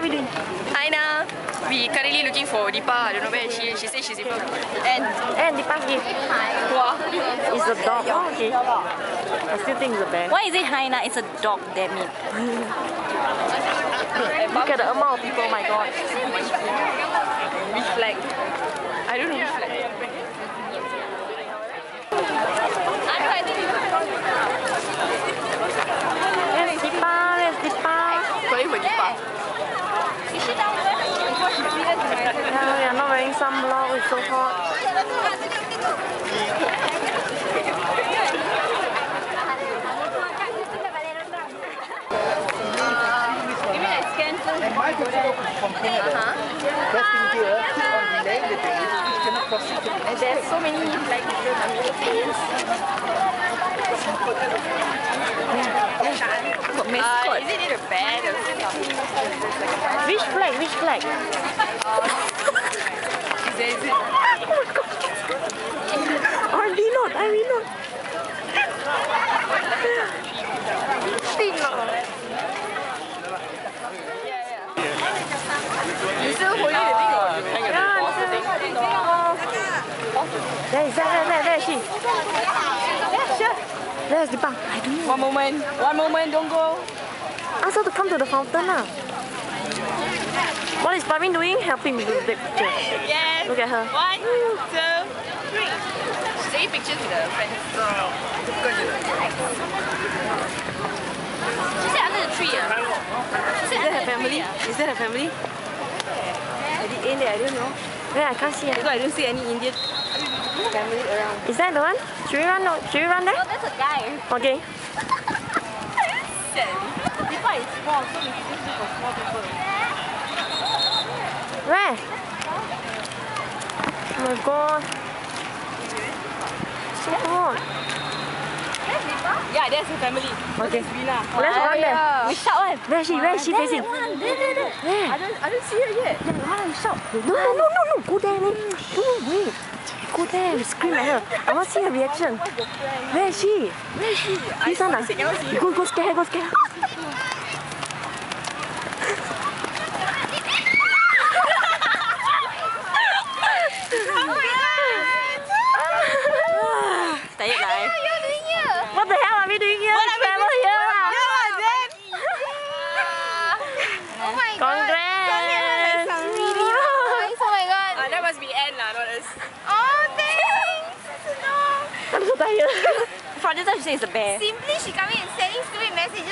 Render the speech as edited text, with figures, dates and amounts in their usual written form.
we doing? Hi Na. We currently looking for Deepa. I don't know where she is. She says she's in front. And Deepa's gift. Wow. It's a dog. Oh, okay. I still think it's a bear. Why is it hyena? It's a dog, damn it. Look at the amount of people, oh my god. Which flag? I don't know which flag. Where's Deepa? Where's Deepa? Calling for Deepa. Is she down there? Yeah, we are not wearing sunblock, it's so hot. And my people from Canada, resting here, keep on delaying the day, which cannot proceed to the next There's so many flags different Americans. Is it near the band or something? Which flag? Which flag? Is it? I reload, I reload. You still holding the thing or you hang There is she. Yeah, sure. There's Deepa. I don't know. One moment, don't go. Ask her to come to the fountain now. What is Praveen doing? Helping me to take pictures. Yes. Look at her. 1, 2, 3. She's taking pictures with her friends. She said under the tree. Is that her family? Is that her family? At the end there, I don't know. Yeah, I can't see her. Because I don't see any Indian family around. Is that the one? Should we run? No, should we run there? Oh, that's a guy. Okay. Deepa is small, so we still look for small people. Where? Oh my god. So hot. Yeah, that's her family. Okay. Rina. Let's run there. We shout one. Where is she? Where is she facing? Where? I don't see her yet. No. Go there. No, wait. Go there and scream at her. I want to see her reaction. Where is she? This one. Go scare her. Tired lah. What the hell are we doing here? What travel here? Oh my god. Congrats! Really nice. Oh my god. That must be Anne lah, not us. Oh, thanks. No. I'm so tired. From this time she says it's a bear. Simply she coming and sending stupid messages